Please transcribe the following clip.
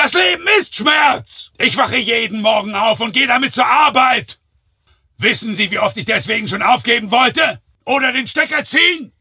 Das Leben ist Schmerz. Ich wache jeden Morgen auf und gehe damit zur Arbeit. Wissen Sie, wie oft ich deswegen schon aufgeben wollte? Oder den Stecker ziehen?